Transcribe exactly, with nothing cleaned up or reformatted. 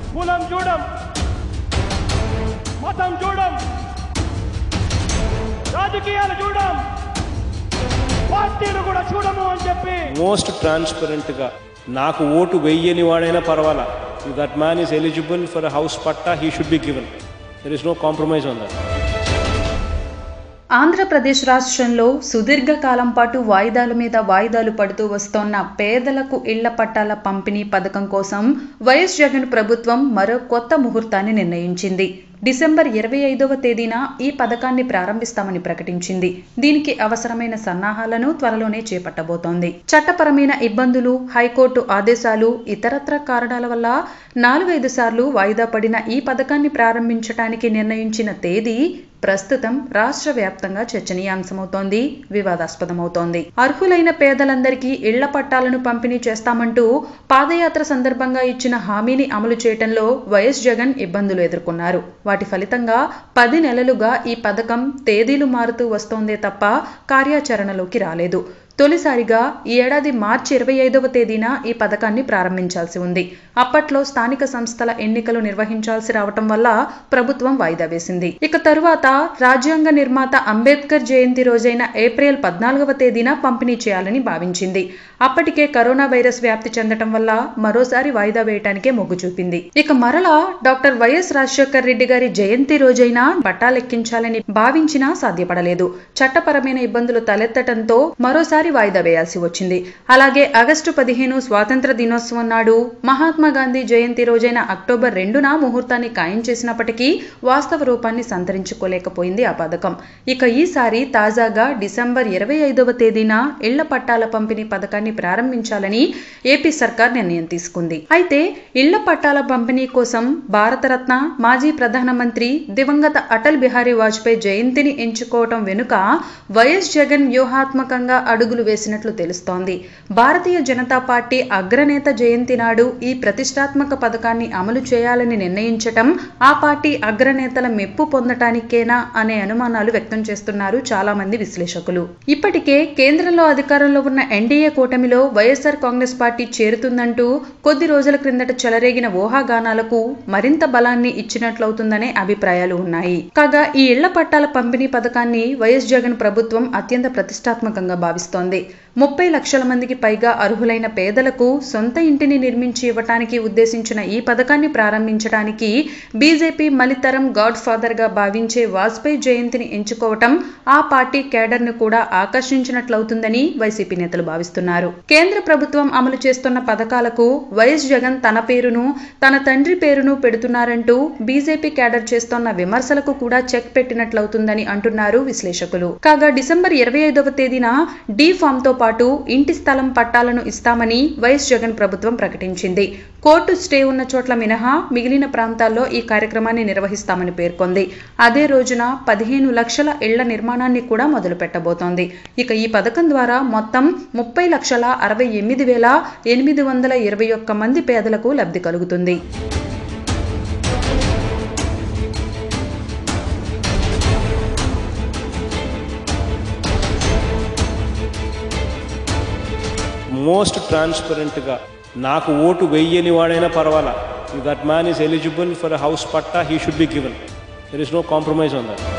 కులం చూడం, మతం చూడం, రాజకీయాలు చూడం, పార్టీలు కూడా చూడము అని చెప్పి మోస్ట్ ట్రాన్స్పరెంట్ గా నాకు ఓటు వెయ్యని వాడైనా పర్వాలా, if that man is eligible for a house patta, he should be given. There is no compromise on that. Andhra Pradesh రాష్ట్రంలో సుదీర్ఘకాలం పాటు వాయిదాల మీద వాయిదాలు పడుతూ వస్తోన్న పేదలకు ఇళ్ల పట్టాల పంపిణీ పథకం కోసం వైఎస్ జగన్ ప్రభుత్వం మరో కొత్త ముహూర్తాన్ని నిర్ణయించింది. డిసెంబర్ ఇరవై ఐదవ తేదీన ఈ పథకాన్ని ప్రారంభిస్తామని ప్రకటించింది. దీనికి అవసరమైన సన్నాహాలను త్వరలోనే చేపట్టబోతోంది. చట్టపరమైన ఇబ్బందులు, హైకోర్టు ఆదేశాలు, ఇతరత్ర కారణాల వల్ల నాలుగైదు సార్లు వాయిదా పడిన ఈ పథకాన్ని ప్రారంభించడానికి నిర్ణయించిన తేదీ ప్రస్తుతం రాష్ట్ర వ్యాప్తంగా చర్చనీయాంశమవుతోంది, వివాదాస్పదమవుతోంది. అర్హులైన పేదలందరికీ ఇళ్ల పట్టాలను పంపిణీ చేస్తామంటూ పాదయాత్ర సందర్భంగా ఇచ్చిన హామీని అమలు చేయడంలో వైఎస్ జగన్ ఇబ్బందులు ఎదుర్కొన్నారు. వాటి ఫలితంగా పది నెలలుగా ఈ పథకం తేదీలు మారుతూ వస్తోందే తప్ప కార్యాచరణలోకి రాలేదు. తొలిసారిగా ఈ ఏడాది మార్చి ఇరవై ఐదవ తేదీన ఈ పథకాన్ని ప్రారంభించాల్సి ఉంది. అప్పట్లో స్థానిక సంస్థల ఎన్నికలు నిర్వహించాల్సి రావటం వల్ల ప్రభుత్వం వాయిదా వేసింది. ఇక తరువాత రాజ్యాంగ నిర్మాత అంబేద్కర్ జయంతి రోజైన ఏప్రిల్ పద్నాలుగవ తేదీన పంపిణీ చేయాలని భావించింది. అప్పటికే కరోనా వైరస్ వ్యాప్తి చెందటం వల్ల మరోసారి వాయిదా వేయటానికే మొగ్గు చూపింది. ఇక మరలా డాక్టర్ వైఎస్ రాజశేఖర్ రెడ్డి గారి జయంతి రోజైనా పట్టాలెక్కించాలని భావించినా సాధ్యపడలేదు. చట్టపరమైన ఇబ్బందులు తలెత్తటంతో మరోసారి వాయిదా వేయాల్సి వచ్చింది. అలాగే ఆగస్టు పదిహేను స్వాతంత్ర దినోత్సవం నాడు మహాత్మా గాంధీ జయంతి రోజైన అక్టోబర్ రెండున ముహూర్తాన్ని ఖాయం చేసినప్పటికీ వాస్తవ రూపాన్ని సంతరించుకోలేకపోయింది ఆ పథకం. ఇక ఈసారి తాజాగా డిసెంబర్ ఇరవై ఐదవ తేదీన ఇళ్ల పట్టాల పంపిణీ పథకాన్ని ప్రారంభించాలని ఏపీ సర్కార్ నిర్ణయం తీసుకుంది. అయితే ఇళ్ల పట్టాల పంపిణీ కోసం భారతరత్న మాజీ ప్రధానమంత్రి దివంగత అటల్ బిహారీ వాజ్పేయి జయంతిని ఎంచుకోవటం వెనుక వైఎస్ జగన్ వ్యూహాత్మకంగా అడుగులు వేసినట్లు తెలుస్తోంది. భారతీయ జనతా పార్టీ అగ్రనేత జయంతి నాడు ఈ ప్రతిష్టాత్మక పథకాన్ని అమలు చేయాలని నిర్ణయించటం ఆ పార్టీ అగ్రనేతల మెప్పు పొందటానికేనా అనే అనుమానాలు వ్యక్తం చేస్తున్నారు చాలా మంది విశ్లేషకులు. ఇప్పటికే కేంద్రంలో అధికారంలో ఉన్న ఎన్డీఏ కూటమిలో వైఎస్ఆర్ కాంగ్రెస్ పార్టీ చేరుతుందంటూ కొద్ది రోజుల క్రిందట చెలరేగిన ఊహాగానాలకు మరింత బలాన్ని ఇచ్చినట్లవుతుందనే అభిప్రాయాలు ఉన్నాయి. కాగా ఈ ఇళ్ల పట్టాల పంపిణీ పథకాన్ని వైఎస్ జగన్ ప్రభుత్వం అత్యంత ప్రతిష్టాత్మకంగా భావిస్తోంది. ముప్పై లక్షల మందికి పైగా అర్హులైన పేదలకు సొంత ఇంటిని నిర్మించి ఇవ్వటానికి ఉద్దేశించిన ఈ పథకాన్ని ప్రారంభించడానికి బీజేపీ మలితరం గాడ్ ఫాదర్ గా భావించే వాజ్పేయి జయంతిని ఎంచుకోవటం ఆ పార్టీ కేడర్ ను కూడా ఆకర్షించినట్లవుతుందని వైసీపీ నేతలు భావిస్తున్నారు. కేంద్ర ప్రభుత్వం అమలు చేస్తున్న పథకాలకు వైఎస్ జగన్ తన పేరును తన తండ్రి పేరును పెడుతున్నారంటూ బీజేపీ కేడర్ చేస్తోన్న విమర్శలకు కూడా చెక్ పెట్టినట్లవుతుందని అంటున్నారు విశ్లేషకులు. కాగా డిసెంబర్ ఇరవై ఐదవ తేదీన డి ఫామ్ తో పాటు ఇంటి స్థలం పట్టాలను ఇస్తామని వైఎస్ జగన్ ప్రభుత్వం ప్రకటించింది. కోర్టు స్టే ఉన్న చోట్ల మినహా మిగిలిన ప్రాంతాల్లో ఈ కార్యక్రమాన్ని నిర్వహిస్తామని పేర్కొంది. అదే రోజున పదిహేను లక్షల ఇళ్ల నిర్మాణాన్ని కూడా మొదలు పెట్టబోతోంది. ఇక ఈ పథకం ద్వారా మొత్తం ముప్పై లక్షల అరవై ఎనిమిది వేల ఎనిమిది వందల ఇరవై ఒక్క మంది పేదలకు లబ్ధి కలుగుతుంది. మోస్ట్ ట్రాన్స్పరెంట్ గా నాకు ఓటు వెయ్యని వాడైనా పర్వాలా, if that man is eligible for a house patta, he should be given. There is no compromise on that.